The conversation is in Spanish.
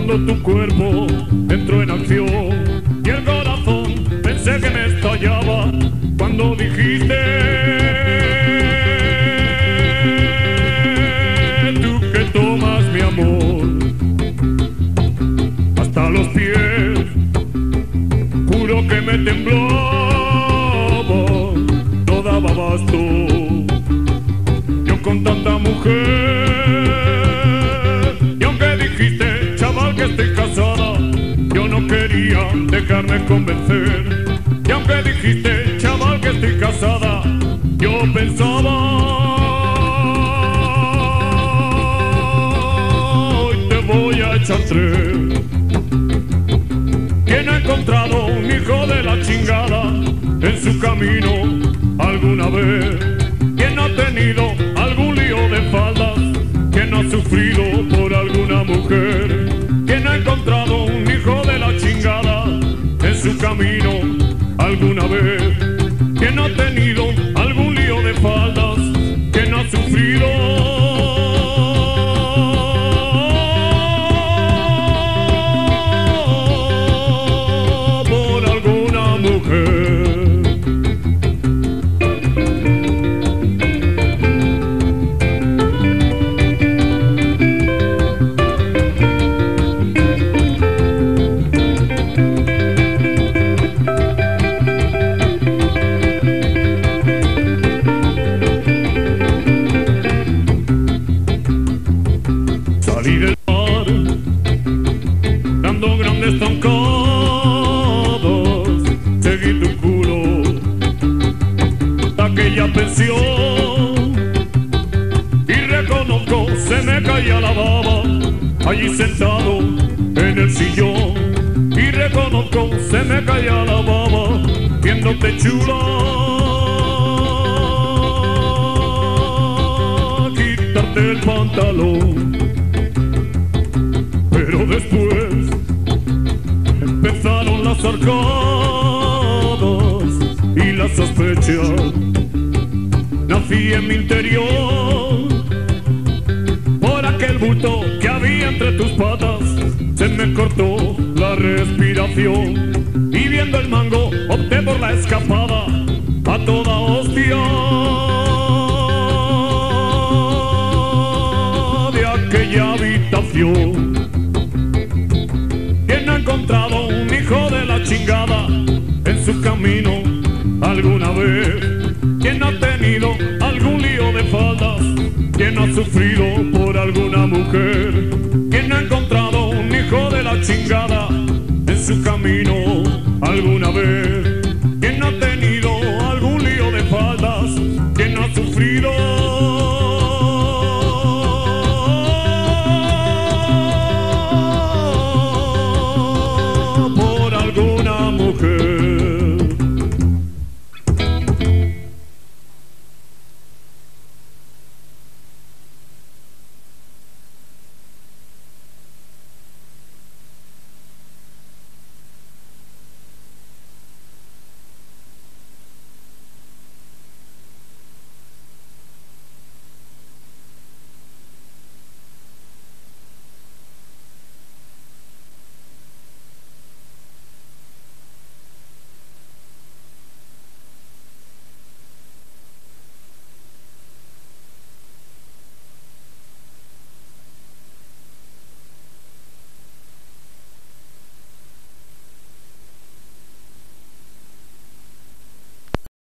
cuando tu cuerpo entró en acción y el corazón pensé que me estallaba cuando dijiste tú que tomas mi amor hasta los pies. Juro que me temblaba, no daba abasto yo con tanta mujer. Y aunque dijiste, chaval, que estoy casada, yo no quería dejarme convencer. Y aunque dijiste, chaval, que estoy casada, yo pensaba, hoy te voy a echar tres. ¿Quién ha encontrado un hijo de la chingada en su camino alguna vez? ¿Quién ha tenido algún lío de faldas? ¿Quién ha sufrido por alguna mujer? ¿Quién ha encontrado un hijo de la chingada en su camino alguna vez? ¿Quién ha tenido algún lío de faldas? ¿Quién ha sufrido por alguna mujer? Salí del mar, dando grandes zancadas, seguí tu culo, aquella pensión, y reconozco, se me caía la baba, allí sentado en el sillón, y reconozco, se me caía la baba, viéndote chula, quitarte el pantalón. Pero después empezaron las arcadas y las sospechas. Nací en mi interior por aquel bulto que había entre tus patas. Se me cortó la respiración y viendo el mango opté por la escapada a toda hostia de aquella habitación. ¿Quién ha encontrado un hijo de la chingada en su camino alguna vez? ¿Quién ha tenido algún lío de faldas? ¿Quién ha sufrido